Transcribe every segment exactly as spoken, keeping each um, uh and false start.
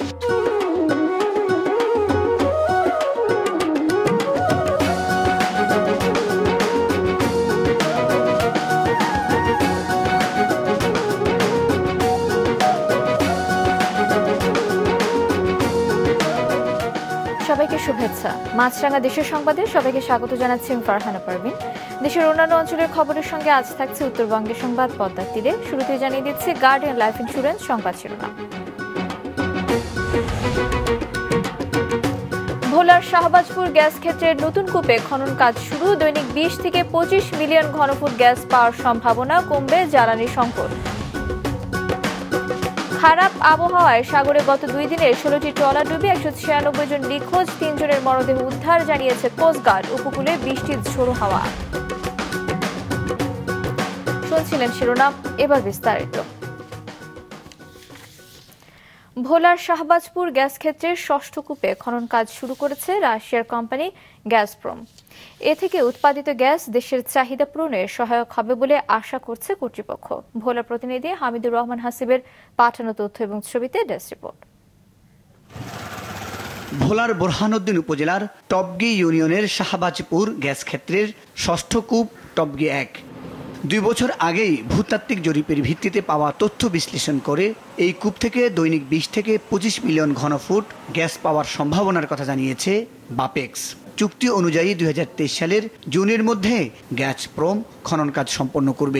সবাইকে শুভেচ্ছা। মাছরাঙা দেশের সংবাদে সবাইকে স্বাগত জানাচ্ছি ফারহানা পারভিন। দেশের অন্যান্য অঞ্চলের খবরের সঙ্গে আজ থাকছে উত্তরবঙ্গের সংবাদ পদ্মার তীরে। শুরুতে জানিয়ে দিচ্ছে গার্ডিয়ান লাইফ ইন্স্যুরেন্স সংবাদ শিরোনাম। ভোলার শাহবাজপুর গ্যাস ক্ষেত্রের নতুন কূপে খনন কাজ শুরু। দৈনিক বিশ থেকে পঁচিশ মিলিয়ন ঘনফুট গ্যাস পাওয়ার সম্ভাবনা, কমবে জ্বালানি সংকট। খারাপ আবহাওয়ায় সাগরে গত দুই দিনে ষোলোটি ট্রলার ডুবে একশো ছিয়ানব্বই জন নিখোঁজ, তিনজনের মরদেহ উদ্ধার, জানিয়েছে কোস্টগার্ড। উপকূলে বৃষ্টির ঝোড়ো হাওয়া। শুনছিলেন শিরোনাম, এবার বিস্তারিত। ভোলার শাহবাজপুর গ্যাস ক্ষেত্রের ষষ্ঠ কূপে খনন কাজ শুরু করেছে রাশিয়ার কোম্পানি গ্যাসপ্রম। এ থেকে উৎপাদিত গ্যাস দেশের চাহিদা পূরণে সহায়ক হবে বলে আশা করছে কর্তৃপক্ষ। ভোলা প্রতিনিধি হামিদুর রহমান হাসিবের পাঠানো তথ্য এবং ছবিতে ডেস্ক রিপোর্ট। ভোলার বোরহানউদ্দিন উপজেলার টপগি ইউনিয়নের শাহবাজপুর গ্যাস ক্ষেত্রের ষষ্ঠ কূপ টপগি এক। দুই বছর আগেই ভূতাত্ত্বিক জরিপের ভিত্তিতে পাওয়া তথ্য বিশ্লেষণ করে এই কূপ থেকে দৈনিক বিশ থেকে পঁচিশ মিলিয়ন ঘনফুট গ্যাস পাওয়ার সম্ভাবনার কথা জানিয়েছে বাপেক্স। চুক্তি অনুযায়ী দুই হাজার তেইশ সালের জুনের মধ্যে গ্যাসপ্রম খনন কাজ সম্পন্ন করবে।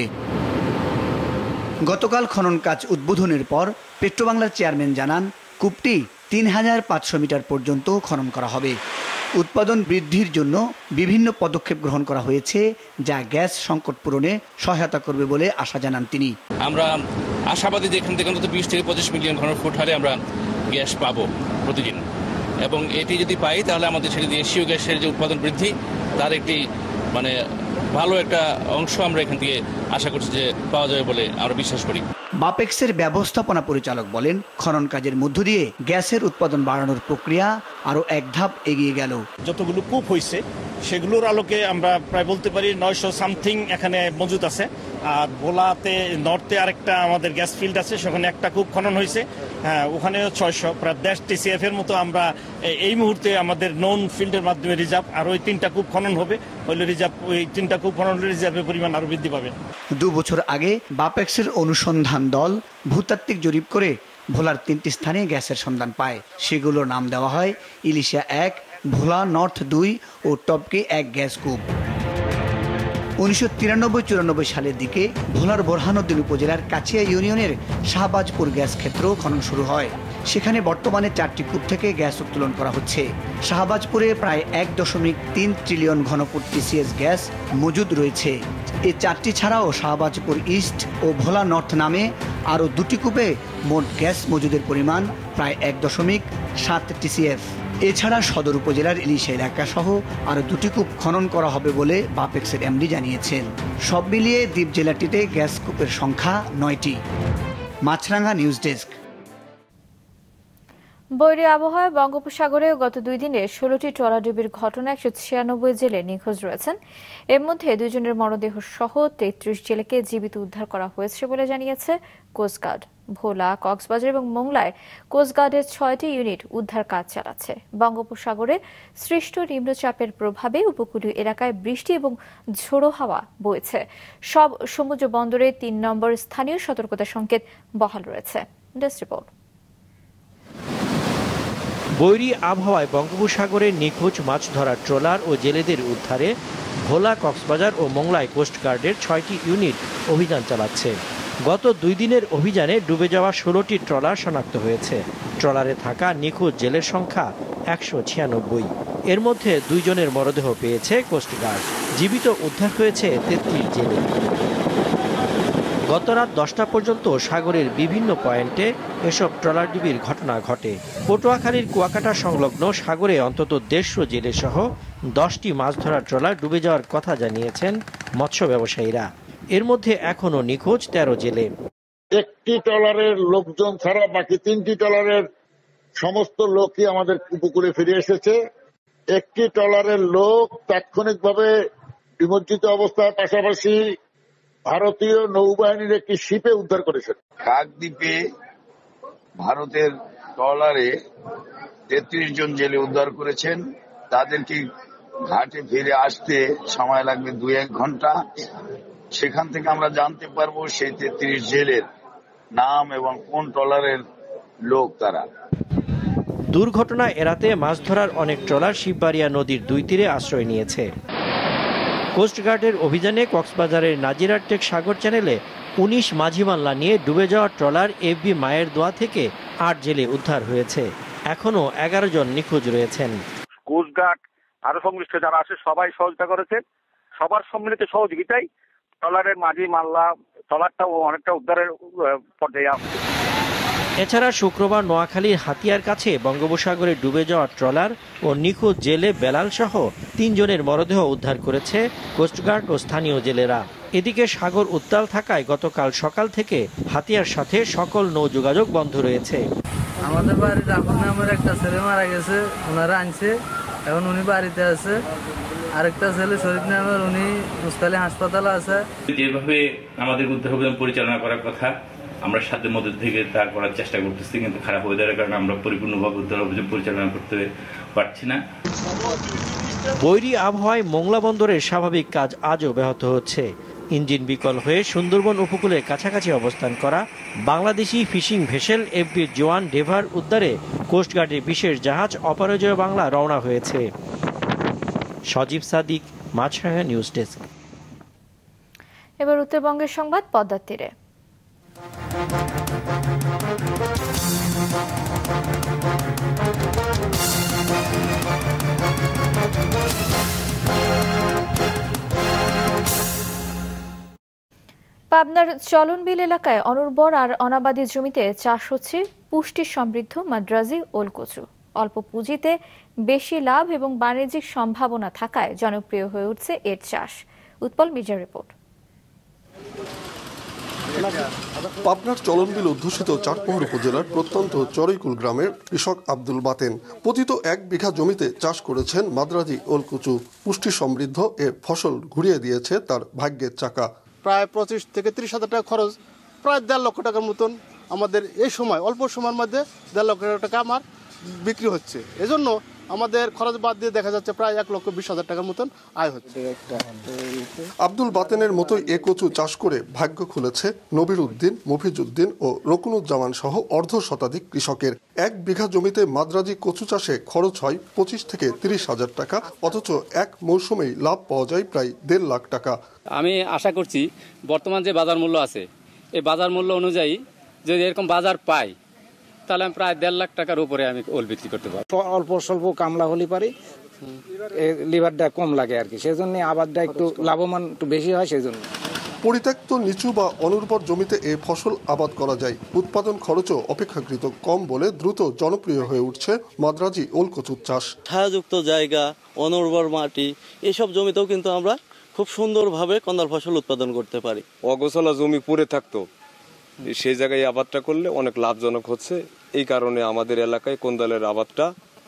গতকাল খনন কাজ উদ্বোধনের পর পেট্রোবাংলার চেয়ারম্যান জানান, কূপটি তিন হাজার পাঁচশো মিটার পর্যন্ত খনন করা হবে। উৎপাদন বৃদ্ধির জন্য বিভিন্ন পদক্ষেপ গ্রহণ করা হয়েছে, যা গ্যাস সংকট পূরণে সহায়তা করবে বলে আশা জানান তিনি। আমরা আশাবাদী যে এখান থেকে অন্তত বিশ থেকে পঁচিশ মিলিয়ন ঘনফুট হারে আমরা গ্যাস পাবো প্রতিদিন, এবং এটি যদি পাই তাহলে আমাদের সেটি দেশীয় গ্যাসের যে উৎপাদন বৃদ্ধি তার একটি মানে ভালো একটা অংশ আমরা এখান থেকে আশা করছি যে পাওয়া যাবে বলে আমরা বিশ্বাস করি। বাপেক্সের ব্যবস্থাপনা পরিচালক বলেন, খনন কাজের মধ্য দিয়ে গ্যাসের উৎপাদন বাড়ানোর প্রক্রিয়া আরো এক ধাপ এগিয়ে গেল। যতগুলো কূপ হয়েছে সেগুলোর আলোকে আমরা প্রায় বলতে পারি নয়শো সামথিং এখানে মজুদ আছে। আর ভোলাতে নর্থে আরেকটা আমাদের গ্যাস ফিল্ড আছে, সেখানে একটা কূপ খনন হয়েছে, হ্যাঁ ওখানে ছয়শো প্রায় দেড় টিসিএফ এর মতো আমরা এই মুহূর্তে আমাদের নন ফিল্ডের মাধ্যমে রিজার্ভ, আর ওই তিনটা কূপ খনন হবে, হইলে রিজার্ভ ওই তিনটা কূপ খনন হলে রিজার্ভের পরিমাণ আরো বৃদ্ধি পাবে। দু বছর আগে বাপেক্সের অনুসন্ধান দল ভূতাত্ত্বিক জরিপ করে ভোলার তিনটি স্থানে গ্যাসের সন্ধান পায়। সেগুলোর নাম দেওয়া হয় ইলিশা এক, ভোলা নর্থ দুই ও টপকে এক গ্যাস কূপ। উনিশশো তিরানব্বই চুরানব্বই সালের দিকে ভোলার বোরহানউদ্দিন উপজেলার কাছিয়া ইউনিয়নের শাহবাজপুর গ্যাস ক্ষেত্র খনন শুরু হয়। সেখানে বর্তমানে চারটি কূপ থেকে গ্যাস উত্তোলন করা হচ্ছে। শাহবাজপুরে প্রায় এক দশমিক তিন ট্রিলিয়ন ঘনফুট টিসিএস গ্যাস মজুদ রয়েছে। এই চারটি ছাড়াও শাহবাজপুর ইস্ট ও ভোলা নর্থ নামে আরও দুটি কূপে মোট গ্যাস মজুদের পরিমাণ প্রায় এক দশমিক সাত টিসিএফ। এছাড়া সদর উপজেলার ইলিশা এলাকা সহ আরো দুটি কূপ খনন করা হবে বলে বাপেক্সের এমডি জানিয়েছেন। সব মিলিয়ে দ্বীপ জেলাটিতে গ্যাস কূপের সংখ্যা নয়টি। Maasranga news desk. বৈরী আবহাওয়ায় বঙ্গোপসাগরে গত দুই দিনে ষোলোটি ট্রলাডুবির ঘটনা, একশো ছিয়ানব্বই জেলে নিখোঁজ রয়েছেন। এর মধ্যে দুইজনের মরদেহ সহ তেত্রিশ জেলেকে জীবিত উদ্ধার করা হয়েছে বলে জানিয়েছে কোস্টগার্ড। ভোলা, কক্সবাজার এবং মোংলায় কোস্টগার্ডের ছয়টি ইউনিট উদ্ধার কাজ চালাচ্ছে। বঙ্গোপসাগরে সৃষ্ট নিম্নচাপের প্রভাবে উপকূলীয় এলাকায় বৃষ্টি এবং ঝোড়ো হাওয়া বইছে। সব সমুদ্র বন্দরে তিন নম্বর স্থানীয় সতর্কতা সংকেত বহাল রয়েছে। Desk report. বৈরী আবহাওয়ায় বঙ্গোপসাগরে নিখোঁজ মাছ ধরার ট্রলার ও জেলেদের উদ্ধারে ভোলা, কক্সবাজার ও মোংলায় কোস্টগার্ডের ছয়টি ইউনিট অভিযান চালাচ্ছে। গত দুই দিনের অভিযানে ডুবে যাওয়া ষোলোটি ট্রলার শনাক্ত হয়েছে। ট্রলারে থাকা নিখোঁজ জেলের সংখ্যা একশো ছিয়ানব্বই। এর মধ্যে দুইজনের মরদেহ পেয়েছে কোস্টগার্ড। জীবিত উদ্ধার হয়েছে তেত্রিশ জেলে। গত রাত দশটা পর্যন্ত সাগরের বিভিন্ন পয়েন্টে এসব ট্রলারডুবির ঘটনা ঘটে। পটুয়াখালীর কুয়াকাটা সংলগ্ন সাগরে অন্তত দেড়শো জেলে সহ দশটি মাছ ধরার ট্রলার ডুবে যাওয়ার কথা জানিয়েছেন মৎস্য ব্যবসায়ীরা। এর মধ্যে এখনো নিখোঁজ তেরো জেলে। একটি ট্রলারের লোকজন ছাড়া বাকি তিনটি ট্রলারের সমস্ত লোকই আমাদের উপকূলে ফিরে এসেছে। একটি ট্রলারের লোক তাৎক্ষণিকভাবে নিমজ্জিত অবস্থায় পাশাপাশি ভারতীয় নৌবাহিনীর একটি শিপে উদ্ধার করেছেন। কাকদ্বীপে ভারতের ট্রলারে তেত্রিশ জন জেলে উদ্ধার করেছেন। তাদেরকে ঘাটে ফিরে আসতে সময় লাগবে দুই এক ঘন্টা। সেখান থেকে আমরা জানতে পারবো সেই তেত্রিশ জেলের নাম এবং কোন ট্রলারের লোক তারা। দুর্ঘটনা এড়াতে মাছ ধরার অনেক ট্রলার শিববাড়িয়া নদীর দুই তীরে আশ্রয় নিয়েছে। কোস্টগার্ডের অভিযানে কক্সবাজারের নাজিরাটেক সাগর চ্যানেলে উনিশ মাঝি মাল্লা নিয়ে ডুবে যাওয়া ট্রলার এফবি মায়ের দোয়া থেকে আট জেলে উদ্ধার হয়েছে। এখনো এগারো জন নিখোঁজ রয়েছেন। কোস্টগার্ড আরো সংশ্লিষ্ট যারা আছে সবাই সহযোগিতা করেছেন। সবার সম্মিলিত সহযোগিতায় ট্রলারের মাঝি মাল্লা ট্রলারটাও অনেকটা উদ্ধারের পর্যায়ে আছে। এছাড়া শুক্রবার নোয়াখালীর হাতিয়ার কাছে বঙ্গোপসাগরে ডুবে যাওয়া ট্রলার ও নিখোঁজ জেলে বেলাল সহ তিনজনের মরদেহ উদ্ধার করেছে কোস্টগার্ড ও স্থানীয় জেলেরা। এদিকে সাগর উত্তাল থাকায় গতকাল সকাল থেকে হাতিয়ার সাথে সকল নৌ যোগাযোগ বন্ধ রয়েছে। আমাদের বাড়িতে এখন আমার একটা ছেলে মারা গেছে, ওনারা আনছে, এখন উনি বাড়িতে আছে। আরেকটা ছেলে শরীফ নামের, উনি মুস্তালি হাসপাতালে আছে। যেভাবে আমাদের উদ্ধার অভিযান পরিচালনা করার কথা আমরা সাধ্যের মধ্যে থেকে তা করার চেষ্টা করতেছি, কিন্তু খারাপ ওয়েদারের কারণে আমরা পরিপূর্ণভাবে উদ্ধার অভিযান পরিচালনা করতে পারছি না। বৈরী আবহাওয়ায় মোংলা বন্দরের স্বাভাবিক কাজ আজও ব্যাহত হচ্ছে। ইঞ্জিন বিকল হয়ে সুন্দরবন উপকূলের কাছাকাছি অবস্থান করা বাংলাদেশি ফিশিং ভেসেল এফবির জোয়ান ডেভার উদ্ধারে কোস্টগার্ডের বিশেষ জাহাজ অপরাজয় বাংলা রওনা হয়েছে। Sajib Sadik, Maasranga news desk. এবার উত্তরবঙ্গের সংবাদ পদ্মার তীরে। পাবনার চলনবিল এলাকায় অনুর্বর আর অনাবাদি জমিতে চাষ হচ্ছে পুষ্টি সমৃদ্ধ মাদ্রাজি ওল কচু। অল্প পুঁজিতে বেশি লাভ এবং বাণিজ্যিক সম্ভাবনা থাকায় জনপ্রিয় হয়ে উঠছে এর চাষ। উৎপল মির্জার রিপোর্ট। পাবনার চলনবিল অধ্যুষিত চাটমোহর উপজেলার প্রত্যন্ত চরৈকুল গ্রামের কৃষক আব্দুল বাতেন পতিত এক বিঘা জমিতে চাষ করেছেন মাদ্রাজি ওল কচু। পুষ্টি সমৃদ্ধ এ ফসল ঘুরিয়ে দিয়েছে তার ভাগ্যের চাকা। প্রায় পঁচিশ থেকে ত্রিশ হাজার টাকা খরচ, প্রায় দেড় লক্ষ টাকার মতন আমাদের এই সময় অল্প সময়ের মধ্যে দেড় লক্ষ টাকা আমার বিক্রি হচ্ছে। এজন্য আমাদের খরচ বাদ দিয়ে দেখা যাচ্ছে প্রায় এক লক্ষ বিশ হাজার টাকার মতন আয় হচ্ছে। আব্দুল বাতেনের মতোই এ কচু চাষ করে ভাগ্য খুলেছে নবির উদ্দিন, মফিজউদ্দিন ও রকুনুজ্জামান সহ অর্ধ শতাধিক কৃষকের। এক বিঘা জমিতে মাদ্রাজি কচু চাষে খরচ হয় পঁচিশ থেকে তিরিশ হাজার টাকা, অথচ এক মৌসুমেই লাভ পাওয়া যায় প্রায় দেড় লাখ টাকা। আমি আশা করছি বর্তমান যে বাজার মূল্য আছে এই বাজার মূল্য অনুযায়ী যদি এরকম বাজার পাই তাহলে আমি প্রায় দেড় লাখ টাকার উপরে আমি ওল বিক্রি করতে পারবো। অল্প স্বল্প কামলা হলে পারি, লিভারটা কম লাগে আর কি, সেই জন্য আবারটা একটু লাভবান একটু বেশি হয়। সেই জন্য পরিত্যক্ত নিচু বা অনুর্বর জমিতে এ ফসল আবাদ করা যায়। উৎপাদন খরচও অপেক্ষাকৃত কম বলে দ্রুত জনপ্রিয় হয়ে উঠছে মাদ্রাজি ওল কচুর চাষ। ছায়াযুক্ত জায়গা, অনুর্বর মাটি, এসব জমিতেও কিন্তু আমরা খুব সুন্দরভাবে কন্দাল ফসল উৎপাদন করতে পারি। অগোছালো জমি পড়ে থাকতো, সেই জায়গায় আবাদটা করলে অনেক লাভজনক হচ্ছে। এই কারণে আমাদের এলাকায় কোন্দালের আবাদটা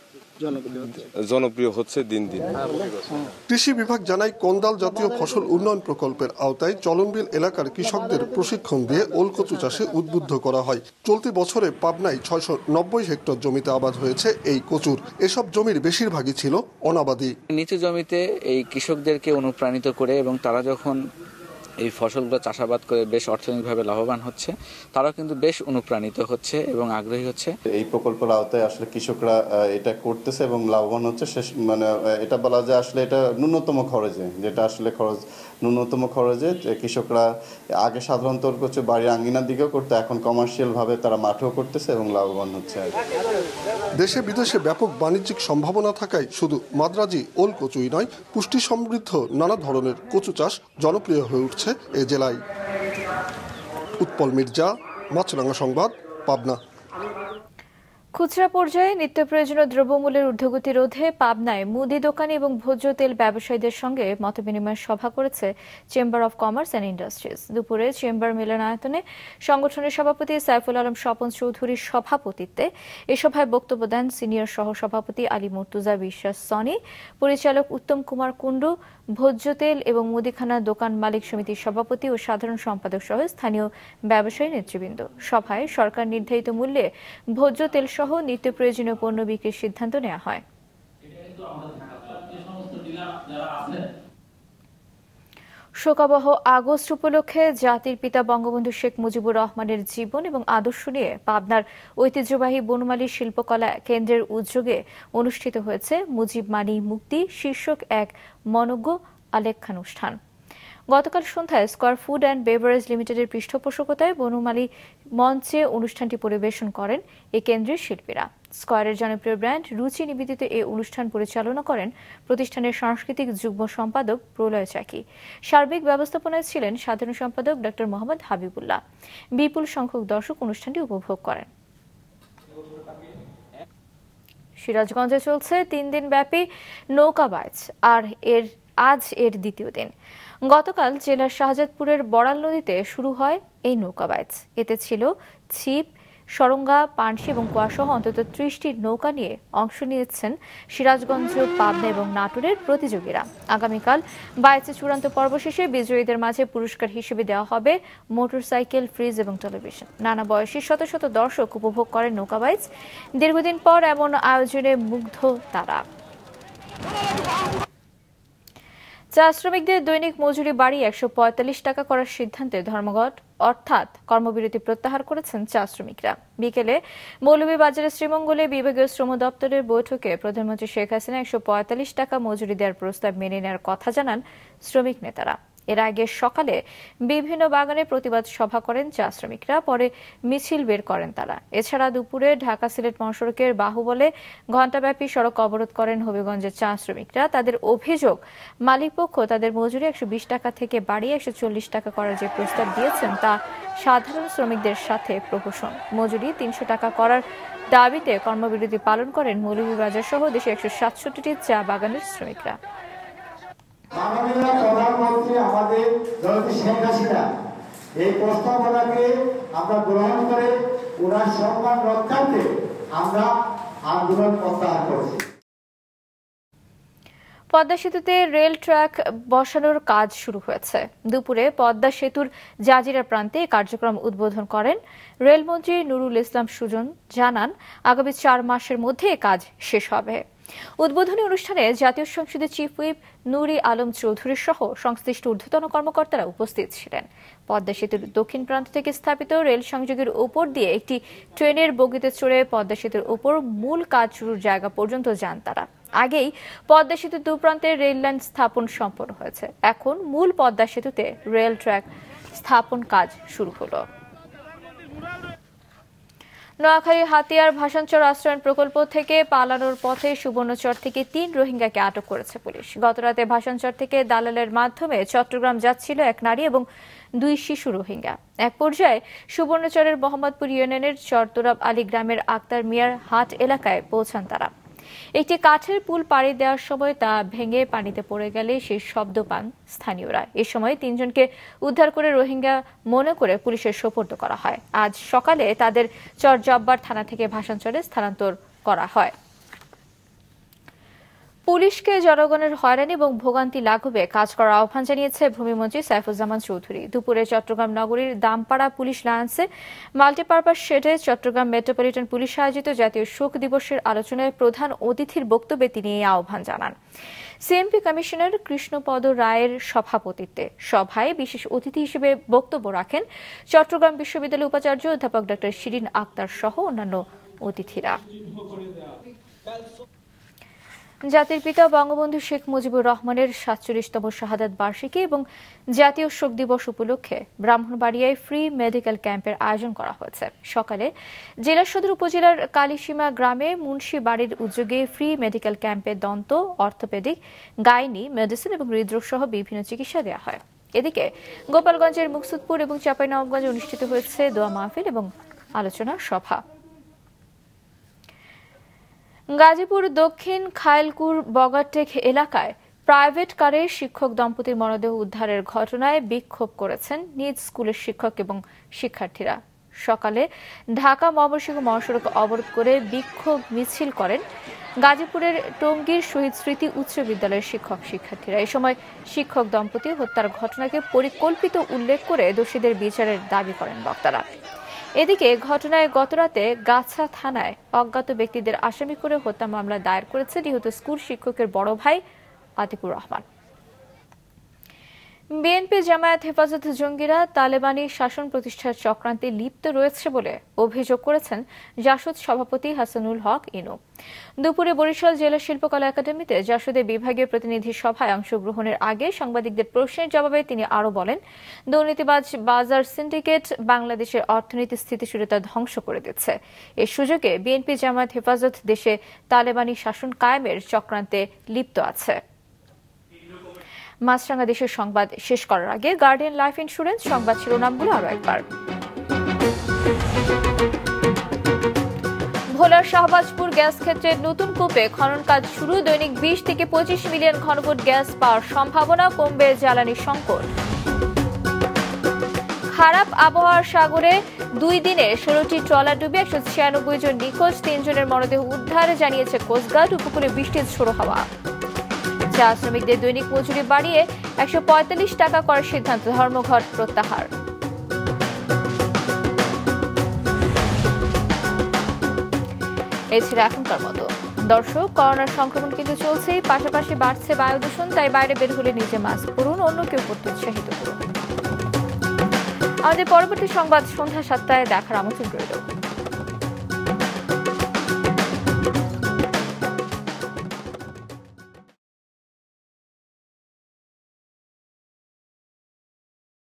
জনপ্রিয় হচ্ছে দিন দিন। কৃষি বিভাগ জানায় কোন্দাল জাতীয় ফসল উন্নয়ন প্রকল্পের আওতায় চলনবিল এলাকার কৃষকদের প্রশিক্ষণ দিয়ে ওল কচু চাষে উদ্বুদ্ধ করা হয়। চলতি বছরে পাবনায় ছয়শো নব্বই হেক্টর জমিতে আবাদ হয়েছে এই কচুর। এসব জমির বেশিরভাগই ছিল অনাবাদি। নিচু জমিতে এই কৃষকদেরকে অনুপ্রাণিত করে এবং তারা যখন এই ফসলগুলো চাষাবাদ করে বেশ অর্থনৈতিকভাবে লাভবান হচ্ছে, তারাও কিন্তু বেশ অনুপ্রাণিত হচ্ছে এবং আগ্রহী হচ্ছে। এই প্রকল্পের আওতায় আসলে কৃষকরা এটা করতেছে এবং লাভবান হচ্ছে। মানে এটা বলা যায় আসলে এটা ন্যূনতম খরচে, যেটা আসলে খরচ ন্যূনতম খরচে কৃষকরা আগে সাধারণত করছে বাড়ির আঙ্গিনার দিকেও করতে, এখন কমার্শিয়াল ভাবে তারা মাঠেও করতেছে এবং লাভবান হচ্ছে। দেশে বিদেশে ব্যাপক বাণিজ্যিক সম্ভাবনা থাকায় শুধু মাদ্রাজি ওল কচুই নয়, পুষ্টি সমৃদ্ধ নানা ধরনের কচু চাষ জনপ্রিয় হয়ে উঠছে এ জেলায়। উৎপল মির্জা, মাছরাঙা সংবাদ, পাবনা। খুচরা পর্যায়ে নিত্য প্রয়োজনীয় দ্রব্যমূল্যের ঊর্ধ্বগতি রোধে পাবনায় মুদি দোকানি এবং ভোজ্য তেল ব্যবসায়ীদের সঙ্গে মতবিনিময় সভা করেছে chamber of commerce and industries. দুপুরে চেম্বার মিলনায়তনে সংগঠনের সভাপতি সাইফুল আলম স্বপন চৌধুরীর সভাপতিত্বে এ সভায় বক্তব্য দেন সিনিয়র সহসভাপতি আলী মুর্তুজা বিশ্বাস সনি, পরিচালক উত্তম কুমার কুণ্ডু, ভোজ্য তেল এবং মুদিখানা দোকান মালিক সমিতির সভাপতি ও সাধারণ সম্পাদক সহ স্থানীয় ব্যবসায়ী নেতৃবৃন্দ। সভায় সরকার নির্ধারিত মূল্যে ভোজ্য তেল সহ নিত্য প্রয়োজনীয় পণ্য বিক্রির সিদ্ধান্ত নেওয়া হয়। শোকাবহ আগস্ট উপলক্ষে জাতির পিতা বঙ্গবন্ধু শেখ মুজিবুর রহমানের জীবন এবং আদর্শ নিয়ে পাবনার ঐতিহ্যবাহী বনমালী শিল্পকলা কেন্দ্রের উদ্যোগে অনুষ্ঠিত হয়েছে মুজিব মানি মুক্তি শীর্ষক এক মনোজ্ঞ আলেখ্যানুষ্ঠান। গতকাল সন্ধ্যায় স্কয়ার ফুড অ্যান্ড বেভারেজ লিমিটেডের পৃষ্ঠপোষকতায় বনমালী মঞ্চে অনুষ্ঠানটি পরিবেশন করেন এই কেন্দ্রের শিল্পীরা। স্কয়ারের জনপ্রিয় ব্র্যান্ড রুচি নিবেদিত এই অনুষ্ঠান পরিচালনা করেন প্রতিষ্ঠানের সাংস্কৃতিক যুগ্ম সম্পাদক প্রলয় চাকি। সার্বিক ব্যবস্থাপনায় ছিলেন সাধারণ সম্পাদক ডক্টর মোহাম্মদ হাবিবুল্লাহ। বিপুল সংখ্যক দর্শক অনুষ্ঠানটি উপভোগ করেন। সিরাজগঞ্জে চলছে তিন দিন ব্যাপী নৌকাবাজ আর এর আজ এর দ্বিতীয় দিন। গতকাল জেলার শাহজাদপুরের বড়াল নদীতে শুরু হয় এই নৌকাবাজ। এতে ছিল ছিপ, সরঙ্গা, পানসি এবং কুয়াসহ অন্তত ত্রিশটি নৌকা নিয়ে অংশ নিয়েছেন সিরাজগঞ্জ, পাবনা এবং নাটোরের প্রতিযোগীরা। আগামীকাল বাইচে চূড়ান্ত পর্ব শেষে বিজয়ীদের মাঝে পুরস্কার হিসেবে দেওয়া হবে মোটরসাইকেল, ফ্রিজ এবং টেলিভিশন। নানা বয়সী শত শত দর্শক উপভোগ করেন নৌকাবাজ। দীর্ঘদিন পর এমন আয়োজনে মুগ্ধ তারা। চা শ্রমিকদের দৈনিক মজুরি বাড়িয়ে একশো পঁয়তাল্লিশ টাকা করার সিদ্ধান্তে ধর্মঘট অর্থাৎ কর্মবিরতি প্রত্যাহার করেছেন চা শ্রমিকরা। বিকেলে মৌলভীবাজারের শ্রীমঙ্গলে বিভাগীয় শ্রম দপ্তরের বৈঠকে প্রধানমন্ত্রী শেখ হাসিনা একশো পঁয়তাল্লিশ টাকা মজুরি দেওয়ার প্রস্তাব মেনে নেওয়ার কথা জানান শ্রমিক নেতারা। এর আগে সকালে বিভিন্ন বাগানে প্রতিবাদ সভা করেন চা শ্রমিকরা, পরে মিছিল বের করেন তারা। এছাড়া দুপুরে ঢাকা সিলেট মহাসড়কের বাহুবলে ঘণ্টাব্যাপী সড়ক অবরোধ করেন হবিগঞ্জের চা শ্রমিকরা। তাদের অভিযোগ, মালিকপক্ষ তাদের মজুরি একশো বিশ টাকা থেকে বাড়িয়ে একশো চল্লিশ টাকা করার যে প্রস্তাব দিয়েছেন তা সাধারণ শ্রমিকদের সাথে প্রহসন। মজুরি তিনশো টাকা করার দাবিতে কর্মবিরতি পালন করেন মৌলভীবাজার সহ দেশে একশো সাতষট্টিটি চা বাগানের শ্রমিকরা। মাননীয় প্রধানমন্ত্রী আমাদের জননেত্রী শেখ হাসিনা এই প্রস্তাবনাকে আমরা গ্রহণ করে ওনার সম্মান রক্ষার্থে আমরা আন্দোলন প্রত্যাহার করেছি। পদ্মা সেতুতে রেল ট্র্যাক বসানোর কাজ শুরু হয়েছে। দুপুরে পদ্মা সেতুর জাজিরা প্রান্তে কার্যক্রম উদ্বোধন করেন রেলমন্ত্রী নুরুল ইসলাম সুজন। জানান, আগামী চার মাসের মধ্যে কাজ শেষ হবে। উদ্বোধনী অনুষ্ঠানে জাতীয় সংসদের চিফ হুইপ নুরি আলম চৌধুরী সহ সংশ্লিষ্ট ঊর্ধ্বতন কর্মকর্তারা উপস্থিত ছিলেন। পদ্মা সেতুর দক্ষিণ প্রান্ত থেকে স্থাপিত রেল সংযোগের উপর দিয়ে একটি ট্রেনের বগিতে চড়ে পদ্মা সেতুর উপর মূল কাজ শুরুর জায়গা পর্যন্ত যান তারা। আগেই পদ্মা সেতুর দুপ্রান্তে রেল লাইন স্থাপন সম্পন্ন হয়েছে। এখন মূল পদ্মা সেতুতে রেল ট্র্যাক স্থাপন কাজ শুরু হলো। নোয়াখালী হাতিয়ার ভাসানচর আশ্রয়ণ প্রকল্প থেকে পালানোর পথে সুবর্ণচর থেকে তিন রোহিঙ্গাকে আটক করেছে পুলিশ। গতরাতে ভাসানচর থেকে দালালের মাধ্যমে চট্টগ্রাম যাচ্ছিল এক নারী এবং দুই শিশু রোহিঙ্গা। এক পর্যায়ে সুবর্ণচরের মোহাম্মদপুর ইউনিয়নের চরতোরাব আলী গ্রামের আক্তার মিয়ার হাট এলাকায় পৌঁছান তারা। একটি কাঠের পুল পাড়ি দেওয়ার সময় তা ভেঙে পানিতে পড়ে গেলে সেই শব্দ পান স্থানীয়রা। এ সময় তিনজনকে উদ্ধার করে রোহিঙ্গা মনে করে পুলিশের সোপর্দ করা হয়। আজ সকালে তাদের চরজব্বার থানা থেকে ভাসানচরে স্থানান্তর করা হয়। পুলিশকে জনগণের হয়রানি এবং ভোগান্তি লাঘবে কাজ করার আহ্বান জানিয়েছে ভূমিমন্ত্রী সাইফুজ্জামান চৌধুরী। দুপুরে চট্টগ্রাম নগরীর দামপাড়া পুলিশ লায়ন্সে মাল্টিপারপাস শেডে চট্টগ্রাম মেট্রোপলিটন পুলিশ আয়োজিত জাতীয় শোক দিবসের আলোচনায় প্রধান অতিথির বক্তব্যে তিনি এই আহ্বান জানান। সিএমপি কমিশনার কৃষ্ণপদ রায়ের সভাপতিত্বে সভায় বিশেষ অতিথি হিসেবে বক্তব্য রাখেন চট্টগ্রাম বিশ্ববিদ্যালয়ের উপাচার্য অধ্যাপক ডক্টর শিরিন আক্তার সহ অন্যান্য অতিথিরা। জাতির পিতা বঙ্গবন্ধু শেখ মুজিবুর রহমানের সাতচল্লিশতম শাহাদাত বার্ষিকী এবং জাতীয় শোক দিবস উপলক্ষে ব্রাহ্মণবাড়িয়ায় ফ্রি মেডিকেল ক্যাম্পের আয়োজন করা হয়েছে। সকালে জেলা সদর উপজেলার কালীসীমা গ্রামে মুন্সি বাড়ির উদ্যোগে ফ্রি মেডিকেল ক্যাম্পে দন্ত, অর্থোপেডিক, গাইনি, মেডিসিন এবং হৃদরোগ সহ বিভিন্ন চিকিৎসা দেওয়া হয়। এদিকে গোপালগঞ্জের মুকসুদপুর এবং চাঁপাইনবাবগঞ্জে অনুষ্ঠিত হয়েছে দোয়া মাহফিল এবং আলোচনা সভা। গাজীপুর দক্ষিণ খায়লকুর বগাটেক এলাকায় প্রাইভেট কারে শিক্ষক দম্পতির মরদেহ উদ্ধারের ঘটনায় বিক্ষোভ করেছেন নিজ স্কুলের শিক্ষক এবং শিক্ষার্থীরা। সকালে ঢাকা ময়মনসিংহ মহাসড়ক অবরোধ করে বিক্ষোভ মিছিল করেন গাজীপুরের টঙ্গীর শহীদ স্মৃতি উচ্চ বিদ্যালয়ের শিক্ষক শিক্ষার্থীরা। এই সময় শিক্ষক দম্পতি হত্যার ঘটনাকে পরিকল্পিত উল্লেখ করে দোষীদের বিচারের দাবি করেন বক্তারা। এদিকে ঘটনায় গতরাতে গাছা থানায় অজ্ঞাত ব্যক্তিদের আসামি করে হত্যা মামলা দায়ের করেছে নিহত স্কুল শিক্ষকের বড় ভাই আতিকুর রহমান। বিএনপি জামায়াত হেফাজত জঙ্গিরা তালেবানি শাসন প্রতিষ্ঠার চক্রান্তে লিপ্ত রয়েছে বলে অভিযোগ করেছেন জাসদ সভাপতি হাসানুল হক ইনু। দুপুরে বরিশাল জেলা শিল্পকলা একাডেমিতে জাসদের বিভাগীয় প্রতিনিধি সভায় অংশগ্রহণের আগে সাংবাদিকদের প্রশ্নের জবাবে তিনি আরও বলেন, দুর্নীতিবাজ বাজার সিন্ডিকেট বাংলাদেশের অর্থনীতি স্থিতিশীলতা ধ্বংস করে দিচ্ছে। এ সুযোগে বিএনপি জামায়াত হেফাজত দেশে তালেবানি শাসন কায়েমের চক্রান্তে লিপ্ত আছে। মাছরাঙা দেশের সংবাদ শেষ করার আগে গার্ডিয়ান লাইফ ইন্স্যুরেন্স সংবাদ শিরোনামগুলো আরো একবার। ভোলার শাহবাজপুর গ্যাস ক্ষেত্রের নতুন কূপে খনন কাজ শুরু, দৈনিক বিশ থেকে পঁচিশ মিলিয়ন ঘনফুট গ্যাস পাওয়ার সম্ভাবনা, কমবে জ্বালানি সংকট। খারাপ আবহাওয়ার সাগরে দুই দিনে ষোলোটি ট্রলার ডুবে একশো ছিয়ানব্বই জন নিখোঁজ, তিনজনের মরদেহ উদ্ধার জানিয়েছে কোস্টগার্ড। উপকূলে বৃষ্টির ঝোড়ো হাওয়া। চা শ্রমিকদের দৈনিক মজুরি বাড়িয়ে একশো পঁয়তাল্লিশ টাকা করার সিদ্ধান্ত, ধর্মঘট প্রত্যাহার। এই ছিল এখনকার মতো। দর্শক, করোনার সংক্রমণ কিন্তু চলছেই, পাশাপাশি বাড়ছে বায়ু দূষণ, তাই বাইরে বের হলে নিজে মাস্ক পরুন, অন্যকে পড়তে উৎসাহিত করুন। আমাদের পরবর্তী সংবাদ সন্ধ্যা সাতটায় দেখার আমন্ত্রণ রইল।